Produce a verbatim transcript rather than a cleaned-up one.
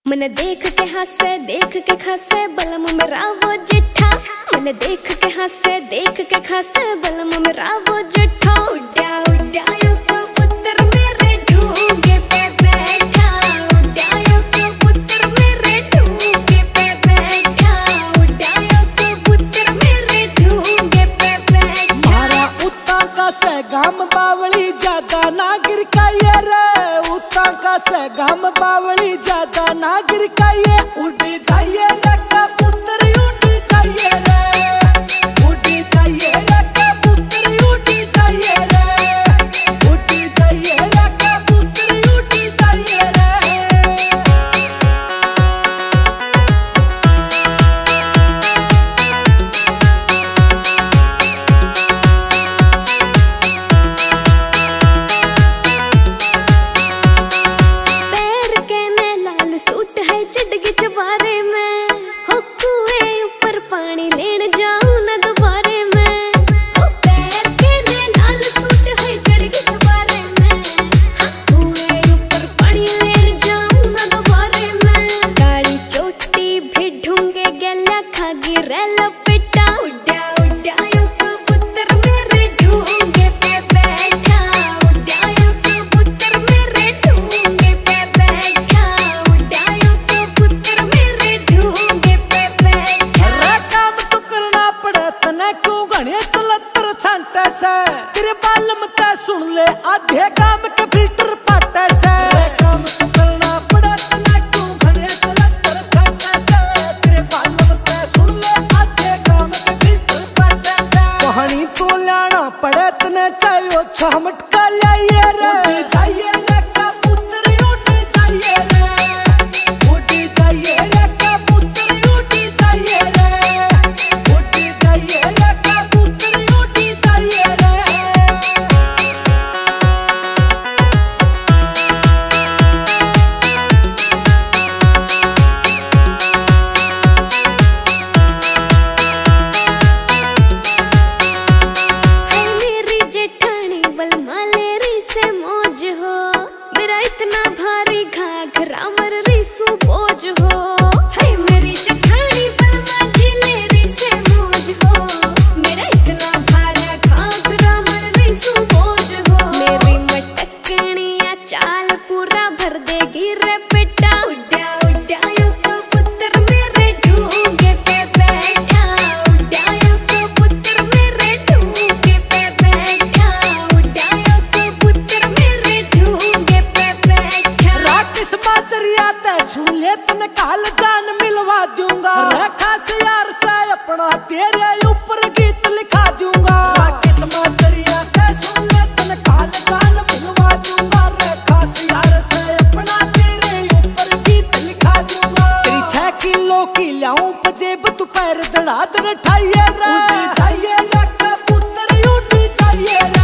मन देख के हंसे देख के खसे बलम मेरा वो जिठा। मन देख के हंसे देख के खसे बलम मेरा वो जिठा। उड्या उड्या यो कबूतर मेरे ढूंगे पे बैठा। उड्या यो कबूतर मेरे ढूंगे पे बैठा। उड्या यो कबूतर मेरे ढूंगे पे बैठा। मारा उता का से गाम बावली ज्यादा ना गिर का ये रे। उता का से गाम बावली ज्यादा ना गिर का ये। उड़ जाइए रे कबूतर उड़ जाइए रे। उड़ जाइए रे कबूतर उड़ जाइए रे। उड़ जाइए रे कबूतर उड़ जाइए रे। पैर के में लाल सूट है चढ़गी चबारे में। हो कुए ऊपर पानी लेन जाऊं न दोबारे में। हो पैर के में लाल सूट है चढ़गी चबारे में। हो कुए ऊपर पानी लेन जाऊं न दोबारे में। काली चोटी भी ढूंगे गला खागी रेला पिटा। उड्या उड्या यो कबूतर मेरे ढूंगे पे बैठा। उड्या यो कबूतर मेरे ढूंगे पे बैठा। उड्या यो कबूतर मेरे ढूंगे पे बैठा। रे काम तो करना पड़े तने क्यों घने चलतर छांटे से। तेरे बालम ते सुन ले आधे काम के फिल्टर पाटे से। रे काम तो करना पड़े तने क्यों घने चलतर छांटे से। तेरे बालम ते सुन ले आधे काम के फिल्टर पाटे से। कहानी तो लाना पड़े तने चाहिए छह मटका लाइए रे। उड़ जाइए रे कबूतर उड़ जाइए रे। उड़ जाइए रे कबूतर उड़ जाइए रे। उड़ जाइए रे कबूतर उड़ जाइए रे। है मेरी जेठानी बलमा लेरी से मौज हो। मेरा इतना भारी घाघरा मर रिसू बोझ हो। है मेरी जेठानी बलमा जी लेरी से मौज हो। मेरा इतना भारा घाघरा मर रिसू बोझ हो। मेरी मटकनिया चाल पूरा भर देगी रे बेटा। उड्या उड्या यो कबूतर मेरे ढूंगे पे बैठा। उड्या यो कबूतर मेरे ढूंगे पे बैठा। उड्या यो कबूतर मेरे ढूंगे पे बैठा। राकेश बाजरिया ते सुन ले तने काल जान मिलवा दूंगा। रे खास यार से अपना तेरे ऊपर गीत लिखा दूंगा। राकेश बाजरिया ते सुन ले तने काल जान मिलवा दूंगा। रे खास यार से अपना तेरे ऊपर गीत लिखा दूंगा। तेरी छह किलो की लाऊं पजेब तू पैर दड़ा दड़ ठाइए रे। उड़ जाइए रे कबूतर उड़ जाइए रे।